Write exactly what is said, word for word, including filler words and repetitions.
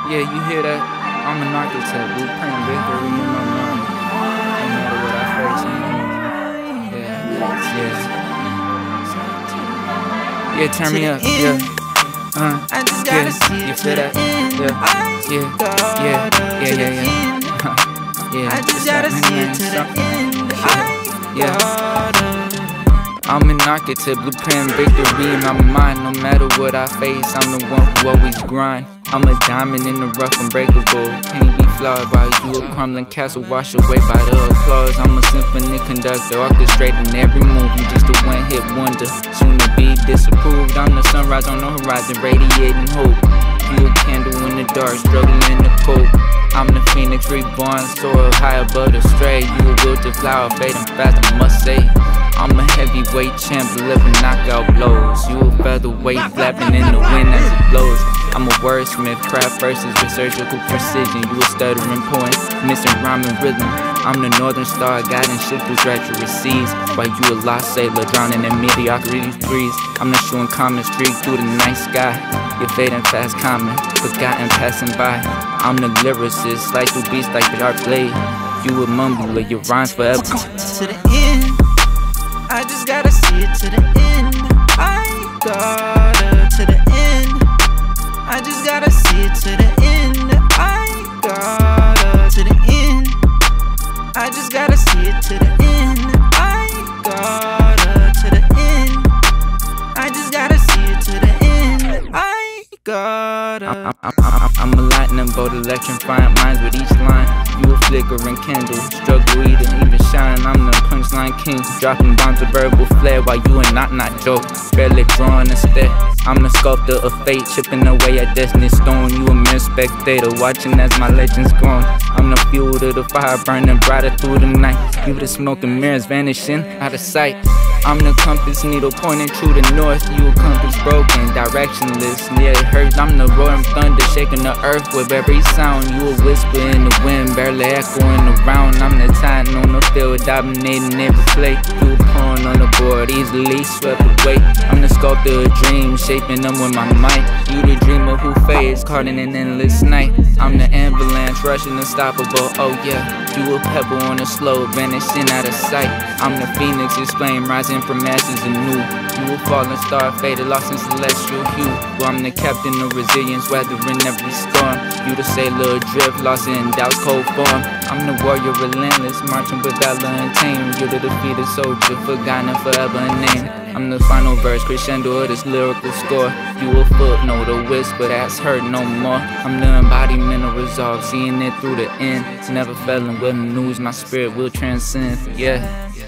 Yeah, you hear that? I'm an architect, blueprint victory in my mind. No matter what I face, yeah, yeah, yeah. Turn me up, yeah. Uh, yeah, you feel that? Yeah, yeah, yeah, yeah, yeah, yeah. Yeah, I just gotta see it to the end. Yeah, yeah. I'm an architect, blueprint victory in my mind. No matter what I face, I'm the one who always grind. I'm a diamond in the rough, unbreakable. Can't be flawed by you, a crumbling castle washed away by the applause. I'm a symphony conductor, orchestrating every move. You just a one-hit wonder, soon to be disapproved. I'm the sunrise on the horizon, radiating hope. You a candle in the dark, struggling in the cold. I'm the phoenix reborn, soar high above the stray. You a wilted flower, fading fast, I must say. I'm a heavyweight champ, delivering knockout blows. You a featherweight, flapping in the wind as it blows. I'm a wordsmith, craft verses with surgical precision. You a stuttering poet, missing rhyme and rhythm. I'm the northern star, guiding ships through treacherous seas, while you a lost sailor, drowning in mediocrity's breeze. I'm the shooting common streak through the night sky. You're fading fast, common, forgotten, passing by. I'm the lyricist, slice through beats like the dark blade. You a mumbler, your rhymes forever. To the end, I just gotta see it to the end. I gotta to the end. I just gotta see it to the end. I gotta to the end. I just gotta see it to the end. I gotta to the end. I just gotta see it to the end. I gotta. I'm, I'm, I'm, I'm a lightning bolt, electrifying minds with each line. You a flickering candle, struggle either even shine. I'm the punchline king, dropping bombs of verbal flair while you a knock knock joke, barely drawing a stare. I'm the sculptor of fate, chipping away at destiny's stone. You a mere spectator, watching as my legends grown. I'm the fuel to the fire, burning brighter through the night. You the smoke and mirrors vanishing out of sight. I'm the compass needle pointing true to north. You a compass broken, directionless, yeah it hurts. I'm the roaring thunder, shaking the earth with every sound. You a whisper in the wind, barely echoing around. I'm the titan on the field, dominating every play. You a pawn on the board, easily swept away. I'm the sculptor of dreams, shaping them with my might. You the dreamer who fades, caught in an endless night. I'm the avalanche, rushing unstoppable, oh yeah. You a pebble on a slope, vanishing out of sight. I'm the phoenix, flame rising from ashes anew. You a falling star, faded, lost in celestial hue. Well, I'm the captain of resilience, weathering every storm. You the sailor adrift, lost in doubt's cold form. I'm the warrior relentless, marching with valor and tame. You the defeated soldier, forgotten and forever named. I'm the final verse, crescendo of this lyrical score. You a footnote, a whisper that's heard no more. I'm the embodiment of resolve, seeing it through the end. Never failing with the news, my spirit will transcend, yeah.